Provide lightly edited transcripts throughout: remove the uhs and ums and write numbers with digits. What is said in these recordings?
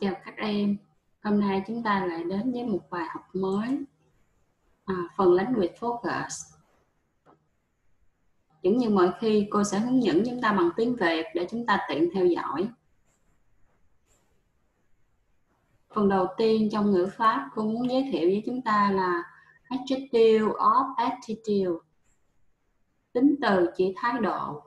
Chào các em, hôm nay chúng ta lại đến với một bài học mới, phần Language Focus. Giống như mọi khi, cô sẽ hướng dẫn chúng ta bằng tiếng Việt để chúng ta tiện theo dõi. Phần đầu tiên trong ngữ pháp, cô muốn giới thiệu với chúng ta là Adjective of Attitude, tính từ chỉ thái độ.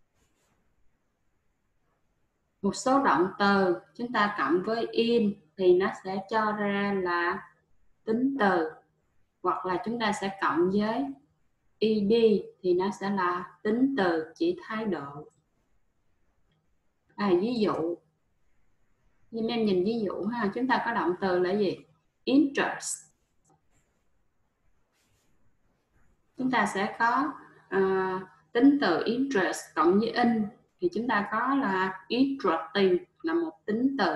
Một số động từ chúng ta cộng với in thì nó sẽ cho ra là tính từ, hoặc là chúng ta sẽ cộng với ed thì nó sẽ là tính từ chỉ thái độ. Ví dụ như em nhìn ví dụ ha, chúng ta có động từ là gì? Interest. Chúng ta sẽ có tính từ interest cộng với in thì chúng ta có là interesting là một tính từ.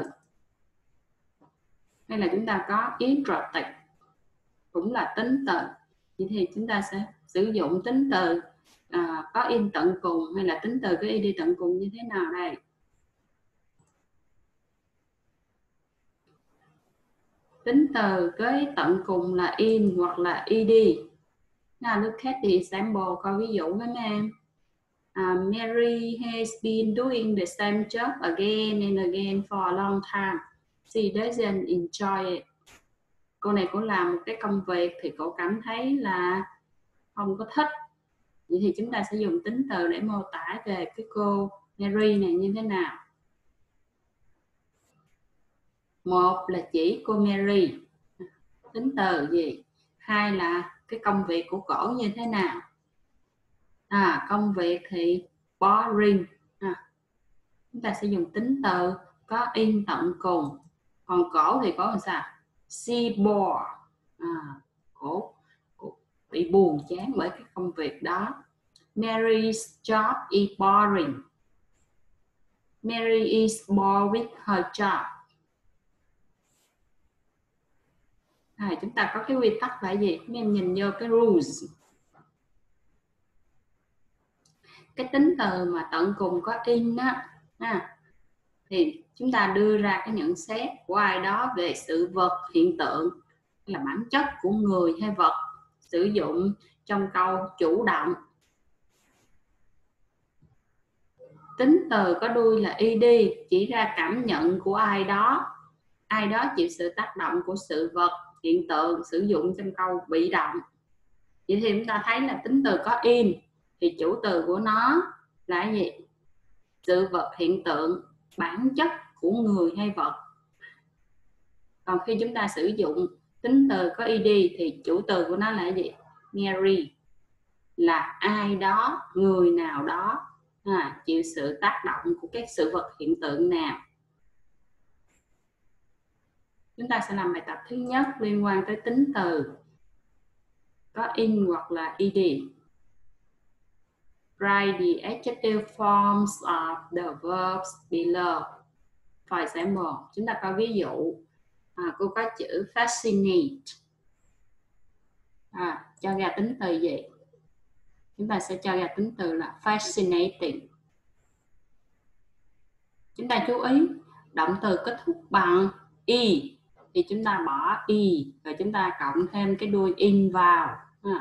Hay là chúng ta có interesting cũng là tính từ. Vậy thì chúng ta sẽ sử dụng tính từ có in tận cùng hay là tính từ có ed tận cùng như thế nào đây? Tính từ với tận cùng là in hoặc là ed. Now look at the example, coi ví dụ với mấy em. Mary has been doing the same job again and again for a long time. She doesn't enjoy it. Cô này cô làm một cái công việc thì cô cảm thấy là không có thích. Vậy thì chúng ta sẽ dùng tính từ để mô tả về cái cô Mary này như thế nào. Một là chỉ cô Mary, tính từ gì? Hai là cái công việc của cổ như thế nào? Công việc thì boring. Chúng ta sẽ dùng tính từ có in tận cùng. Còn cổ thì có làm sao? She bored. Cổ bị buồn chán bởi cái công việc đó. Mary's job is boring. Mary is bored with her job. Chúng ta có cái quy tắc là gì? Mấy em nhìn vô cái rules. Cái tính từ mà tận cùng có in á, thì chúng ta đưa ra cái nhận xét của ai đó về sự vật, hiện tượng là bản chất của người hay vật, sử dụng trong câu chủ động. Tính từ có đuôi là ed chỉ ra cảm nhận của ai đó chịu sự tác động của sự vật, hiện tượng, sử dụng trong câu bị động. Vậy thì chúng ta thấy là tính từ có in thì chủ từ của nó là gì? Sự vật, hiện tượng, bản chất của người hay vật. Còn khi chúng ta sử dụng tính từ có ed thì chủ từ của nó là gì? Mary là ai đó, người nào đó chịu sự tác động của các sự vật, hiện tượng nào. Chúng ta sẽ làm bài tập thứ nhất liên quan tới tính từ có in hoặc là ed. Write the adjective forms of the verbs below. For example, chúng ta có ví dụ. Cô có chữ fascinate. Cho ra tính từ gì? Chúng ta sẽ cho ra tính từ là fascinating. Chúng ta chú ý, động từ kết thúc bằng y thì chúng ta bỏ y rồi chúng ta cộng thêm cái đuôi in vào.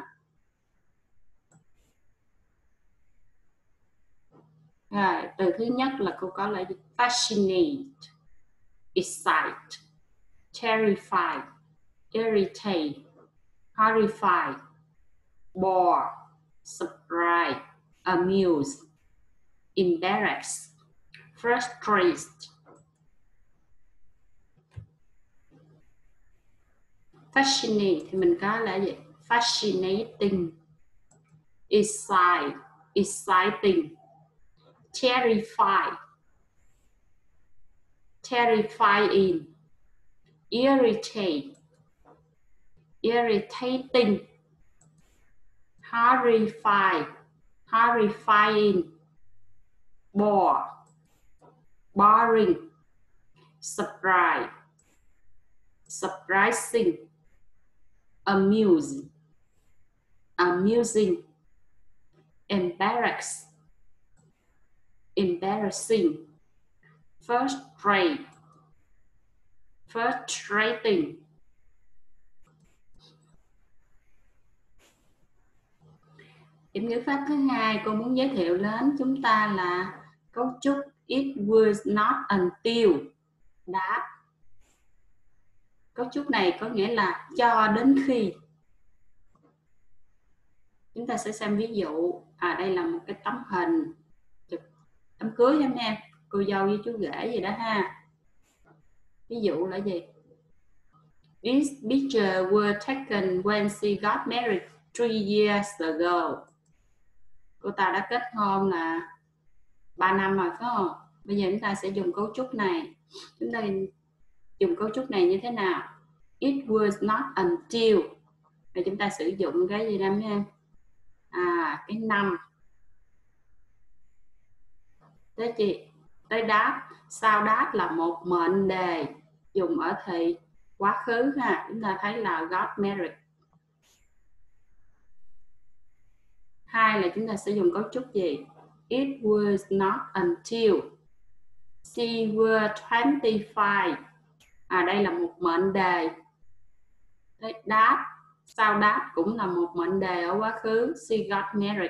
Rồi, từ thứ nhất là cô có là fascinate, excite, terrify, irritate, horrify, bore, surprise, amuse, embarrass, frustrate. Fascinate thì mình có là gì? Fascinating, excite, exciting, terrify, terrifying, irritate, irritating, horrify, horrifying, bore, boring, surprise, surprising, amusing, amusing, embarrass, embarrassing, frustrate, Frustrating. Điểm ngữ pháp thứ hai cô muốn giới thiệu đến chúng ta là cấu trúc it was not until đã. Cấu trúc này có nghĩa là cho đến khi. Chúng ta sẽ xem ví dụ. Đây là một cái tấm hình chụp đám cưới em em, cô dâu với chú rể gì đó ha. Ví dụ là gì? These pictures were taken when she got married 3 years ago. Cô ta đã kết hôn là 3 năm rồi phải không? Bây giờ chúng ta sẽ dùng cấu trúc này. Chúng ta dùng cấu trúc này như thế nào? It was not until. Rồi chúng ta sử dụng cái gì đó nha? Cái năm. Tới chị, tới đáp. Sau đáp là một mệnh đề dùng ở thời quá khứ ha. Chúng ta thấy là got married. Hai là chúng ta sẽ dùng cấu trúc gì? It was not until she were 25. Đây là một mệnh đề. Tới đáp. Sau đáp cũng là một mệnh đề ở quá khứ. She got married.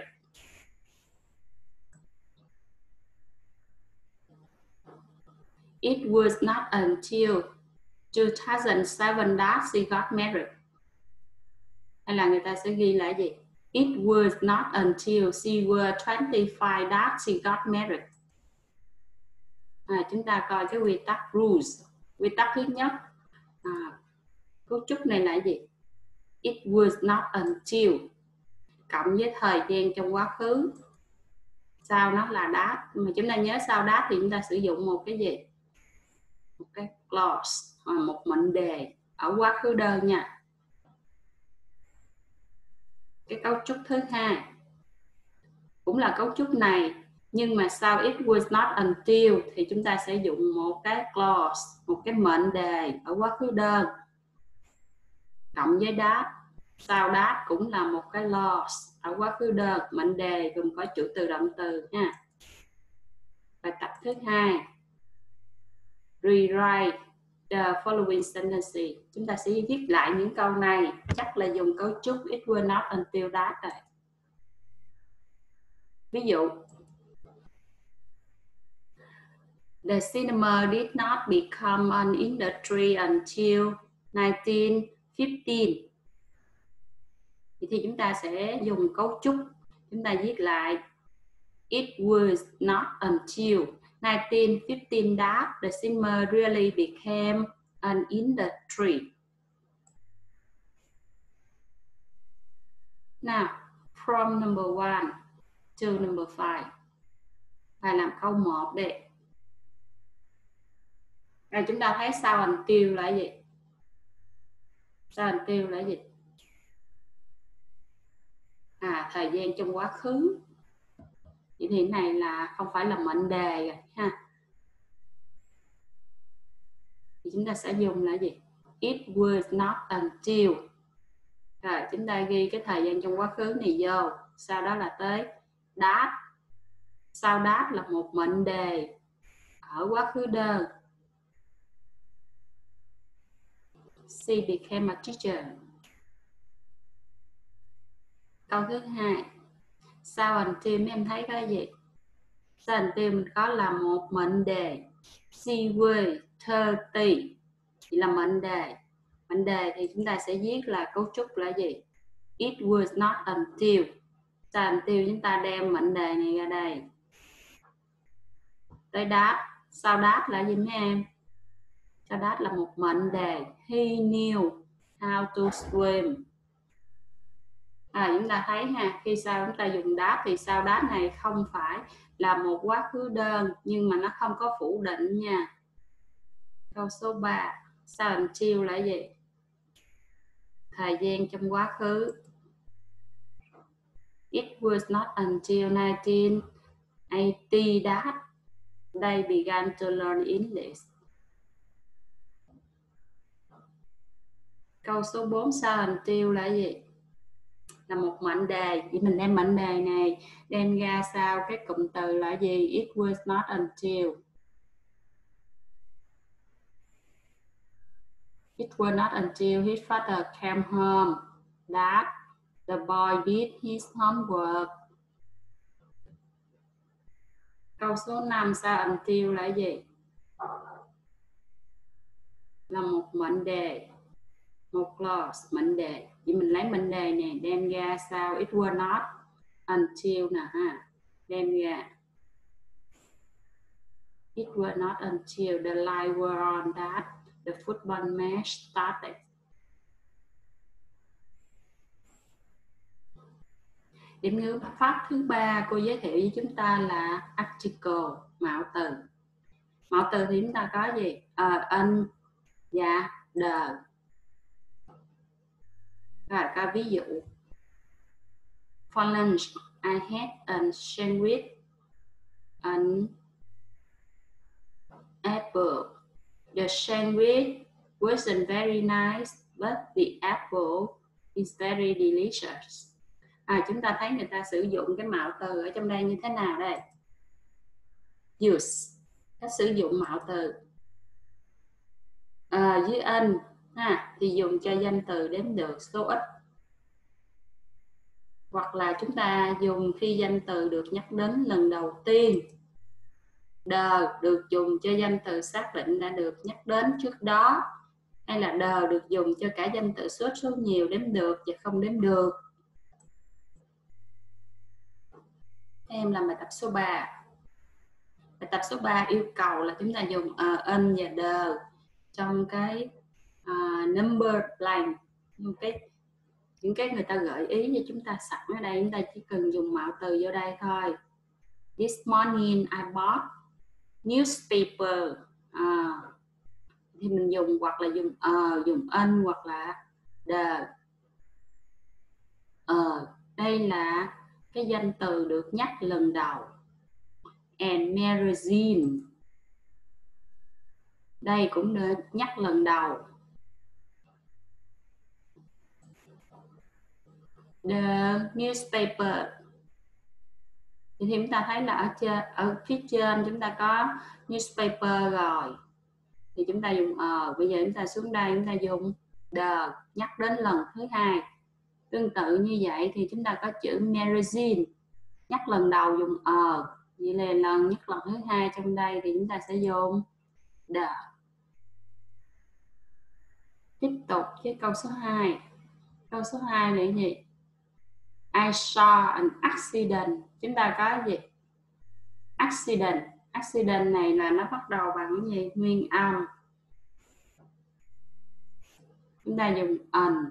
It was not until 2007 that she got married. Hay là người ta sẽ ghi lại gì? It was not until she were 25 that she got married. Chúng ta coi cái quy tắc rules. Quy tắc thứ nhất. Cấu trúc này là gì? It was not until cộng với thời gian trong quá khứ. Sau nó là that. Mà chúng ta nhớ sau that thì chúng ta sử dụng một cái gì? Một cái clause, một mệnh đề ở quá khứ đơn nha. Cái cấu trúc thứ hai cũng là cấu trúc này, nhưng mà sau it was not until thì chúng ta sẽ dùng một cái clause, một cái mệnh đề ở quá khứ đơn cộng với that. Sau that cũng là một cái clause ở quá khứ đơn, mệnh đề gồm có chủ từ động từ nha. Bài tập thứ hai, rewrite the following sentences. Chúng ta sẽ viết lại những câu này, chắc là dùng cấu trúc it was not until that rồi. Ví dụ, the cinema did not become an industry until 1915. Thì chúng ta sẽ dùng cấu trúc, chúng ta viết lại it was not until 1915 that the cinema really became an industry. Now, from number 1 to number 5. Phải làm câu 1 đi. Rồi chúng ta thấy sau until là gì? Sau until là gì? Thời gian trong quá khứ. Vậy thì này là không phải là mệnh đề rồi ha. Thì chúng ta sẽ dùng là gì? It was not until. Rồi chúng ta ghi cái thời gian trong quá khứ này vô. Sau đó là tới that. Sau that là một mệnh đề ở quá khứ đơn. She became a teacher. Câu thứ hai, sau until mấy em thấy cái gì? Sau until mình có là một mệnh đề. She was 30 chỉ là mệnh đề. Mệnh đề thì chúng ta sẽ viết là cấu trúc là gì? It was not until. Sau until chúng ta đem mệnh đề này ra đây. Tới that. Sau that là gì mấy em? Sau that là một mệnh đề. He knew how to swim. Chúng ta thấy ha, khi sau chúng ta dùng that thì sau that này không phải là một quá khứ đơn, nhưng mà nó không có phủ định nha. Câu số 3, sau until là gì? Thời gian trong quá khứ. It was not until 1980 that they began to learn English. Câu số 4, sau until là gì? Là một mệnh đề. Vậy mình đem mệnh đề này đem ra sau cái cụm từ là gì? It was not until. It was not until his father came home that the boy did his homework. Câu số 5 sao until là gì? Là một mệnh đề, một clause mệnh đề. Vậy mình lấy mệnh đề này đem ra sao? It was not until nè ha, đem ra. It was not until the lights were on that the football match started. Điểm ngữ pháp thứ 3 cô giới thiệu với chúng ta là article, mạo từ. Mạo từ thì chúng ta có gì? An và the. Rồi có ví dụ. For lunch, I had a sandwich, an apple. The sandwich wasn't very nice, but the apple is very delicious. Chúng ta thấy người ta sử dụng cái mạo từ ở trong đây như thế nào đây? Use, cách sử dụng mạo từ. Dưới an thì dùng cho danh từ đếm được số ít. Hoặc là chúng ta dùng khi danh từ được nhắc đến lần đầu tiên. The được dùng cho danh từ xác định đã được nhắc đến trước đó. Hay là the được dùng cho cả danh từ số nhiều đếm được và không đếm được. Em làm bài tập số 3. Bài tập số 3 yêu cầu là chúng ta dùng an và the trong cái number blank. Những cái người ta gợi ý cho chúng ta sẵn ở đây, chúng ta chỉ cần dùng mạo từ vô đây thôi. This morning I bought newspaper. Thì mình dùng hoặc là dùng an hoặc là the. Đây là cái danh từ được nhắc lần đầu. And magazine. Đây cũng được nhắc lần đầu. The newspaper. Thì chúng ta thấy là ở phía trên chúng ta có newspaper rồi. Thì chúng ta dùng bây giờ chúng ta xuống đây chúng ta dùng the nhắc đến lần thứ hai. Tương tự như vậy thì chúng ta có chữ magazine nhắc lần đầu dùng vậy là lần nhắc lần thứ hai trong đây thì chúng ta sẽ dùng the. Tiếp tục với câu số 2. Câu số 2 là gì? I saw an accident. Chúng ta có gì? Accident. Accident này là nó bắt đầu bằng cái gì? Nguyên âm. Chúng ta dùng an.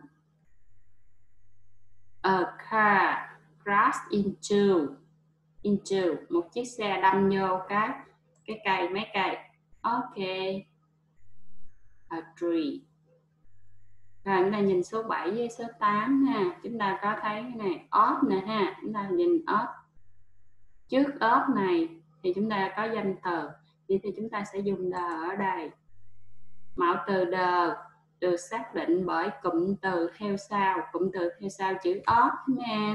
A car crashed into một chiếc xe đâm vô cái cây, mấy cây. Ok. A tree. Rồi chúng ta nhìn số 7 với số 8 ha. Chúng ta có thấy cái này of nè ha. Chúng ta nhìn of. Trước of này thì chúng ta có danh từ. Vậy thì chúng ta sẽ dùng the ở đây. Mạo từ the được xác định bởi cụm từ theo sau. Cụm từ theo sau chữ of nha.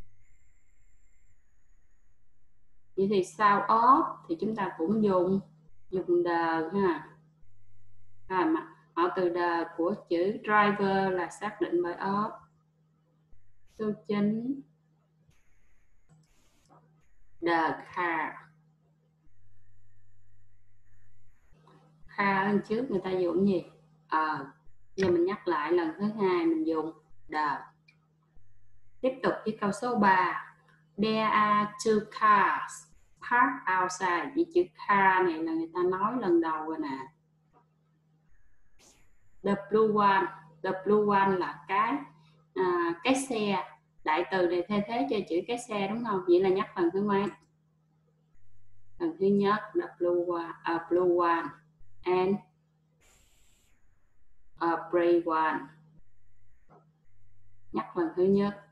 Vậy thì sau of thì chúng ta cũng dùng the ha. Mạo từ the của chữ driver là xác định bởi of. Số 9. The car. Car lần trước người ta dùng gì? Giờ mình nhắc lại lần thứ hai mình dùng the. Tiếp tục với câu số 3. There are two cars parked outside. Vì chữ car này là người ta nói lần đầu rồi nè. The blue one. The blue one là cái xe. Đại từ này thay thế cho chữ cái xe đúng không? Vậy là nhắc lần thứ mấy? Lần thứ nhất. The blue one and a gray one. Nhắc lần thứ nhất.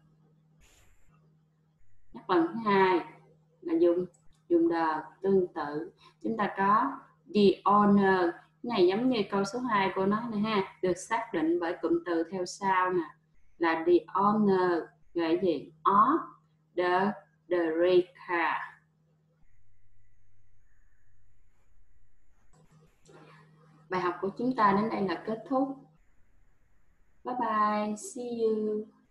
Nhắc lần thứ hai là dùng the. Tương tự chúng ta có the owner. Cái này giống như câu số 2 cô nói này ha, được xác định bởi cụm từ theo sau nè, là the owner gọi gì? Of the red car. Bài học của chúng ta đến đây là kết thúc. Bye bye, see you.